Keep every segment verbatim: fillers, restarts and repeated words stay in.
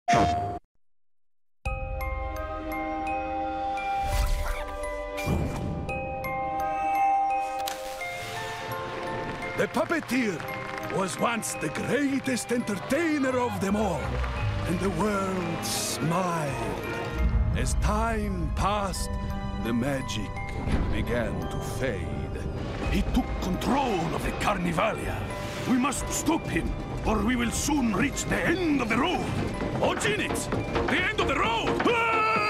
The puppeteer was once the greatest entertainer of them all, and the world smiled. As time passed, the magic began to fade. He took control of the Carnivalia. We must stop him, or we will soon reach the end of the road. Oh, Genix! The end of the road! Ah!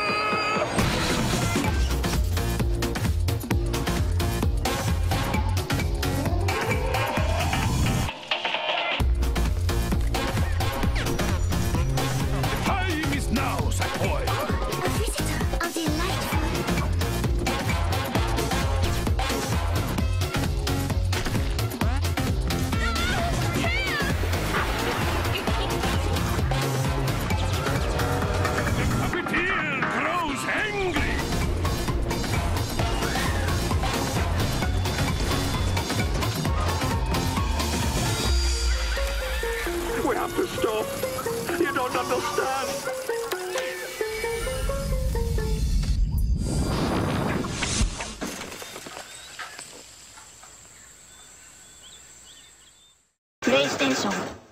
We have to stop. You don't understand. PlayStation